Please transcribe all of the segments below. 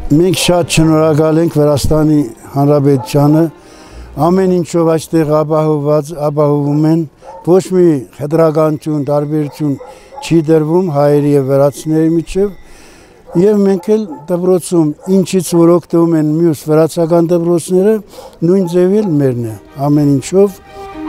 Մենք շատ շնորհակալ ենք Վրաստանի Հանրապետությանը ամեն ինչով այստեղ ապահովում են ոչ մի խտրականություն, տարբերություն չի դրվում հայերի եւ վրացիների միջև եւ մենք էլ դպրոցում ինչից որ օգտվում են մյուս վրացական դպրոցները նույն ձևի էլ մերն է ամեն ինչով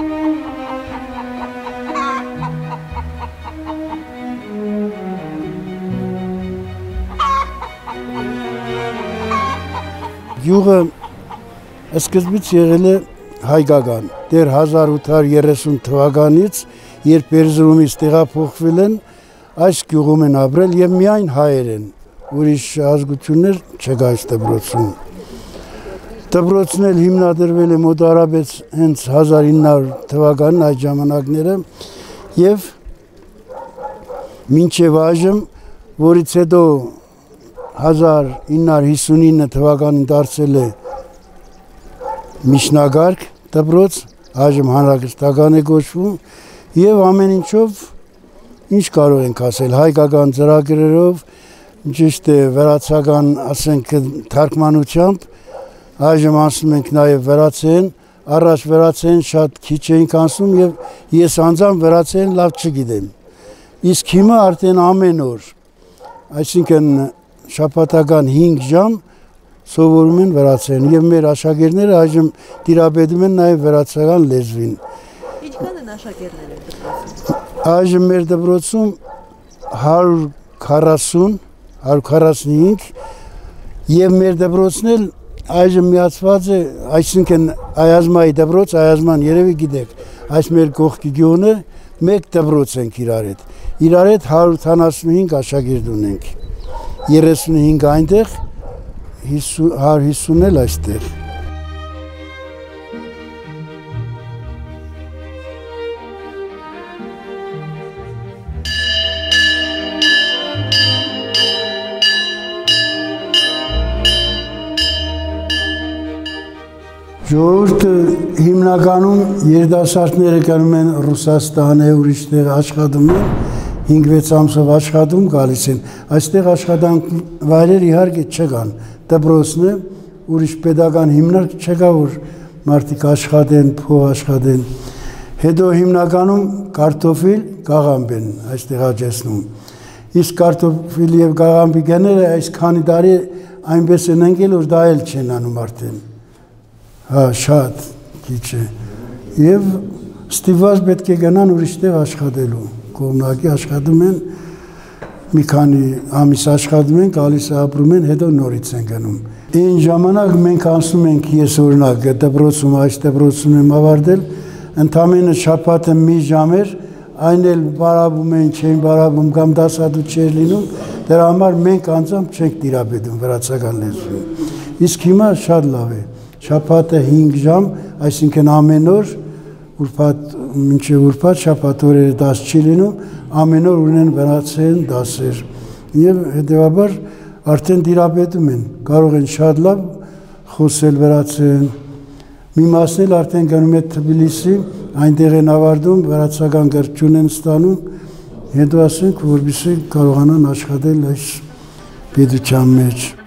Գյուղը սկզբից եղել է հայկական, դեռ 1830 թվականից, երբ Էրզրումից տեղափոխվել են, այս գյուղում են ապրել եւ միայն հայեր են, ուրիշ ազգություններ չկա այս դպրոցում։ Դպրոցն էլ հիմնադրվել է մոտարապես հենց 1900 թվականին այդ ժամանակները եւ մինչեւ այժմ, որից հետո 1959 թվականին դարձել է միջնակարգ դպրոց, այժմ հանրակրթական է կոչվում եւ ամեն ինչով ինչ կարող ենք ասել հայկական ծրագրերով, ճիշտ է վրացական, ասենք թարգմանությամբ, այժմ ասում ենք նաեւ վրացեն, առաջ վրացեն շատ քիչ էինք ասում եւ ես անձամբ վրացեն լավ չգիտեմ։ Իսկ հիմա արդեն ամեն օր, այսինքն շաբաթական 5 ժամ սովորում են վրացերեն եւ մեր աշակերտները այժմ տիրապետում են նաեւ վրացական լեզվին։ Ինչքան են աշակերտները դպրոցում։ Այժմ մեր դպրոցում 140, 145 եւ մեր դպրոցն էլ այժմ միացված է, այսինքն Այազմայի դպրոց, Այազման երևի գիտեք, այս մեր կողքի գյուղն է, մեկ դպրոց ենք իրար հետ։ Իրար հետ 175 աշակերտ ունենք։ 35 այնտեղ, 150 էլ այստեղ։ Ժողովուրդը հիմնականում երիտասարդները գնում են Ռուսաստան, ուրիշ տեղ աշխատում են 5-6 ամսով աշխատում գալիս են, այստեղ աշխատանք վայրեր իհարկե չկան, դպրոցն է, ուրիշ պետական հիմնարկ չկա, որ մարդիկ աշխատեն, փող աշխատեն, հետո հիմնականում կարտոֆիլ, գաղամբ են այստեղ աճեցնում, իսկ կարտոֆիլ և գաղամբի գները այս քանի տարի այնպես են ընկել, որ դա էլ չեն անում արդեն, շատ քիչ է, և ստիպված պետք է գնան ուրիշ տեղ աշխատելու կողմնակի աշխատում են, մի քանի ամիս աշխատում են, գալիս ապրում են, հետո նորից են գնում։ Այն ժամանակ մենք անցնում ենք, ես օրինակ դպրոցում, այս դպրոցում եմ ավարտել, ընդամենը շաբաթը մի ժամ էր, այն էլ բարաբում են, չէին բարաբում կամ դասադու չէր լինում, դրա համար մենք անձամբ չենք տիրապետում վրացական լեզվին։ Իսկ հիմա շատ լավ է, շաբաթը 5 ժամ, այսինքն ամեն օր մինչև ուրբաթ շաբաթ օրերը դաս չի լինում, ամեն օր ունեն վրացերեն դասեր եւ հետեւաբար արդեն տիրապետում են, կարող են շատ լավ խոսել վրացերեն։ Մի մասն էլ արդեն գնում է Թբիլիսի, այնտեղ են ավարտում, վրացական կրթություն են ստանում, հետո ասենք, որպեսզի կարողանան աշխատել այս պետության մեջ։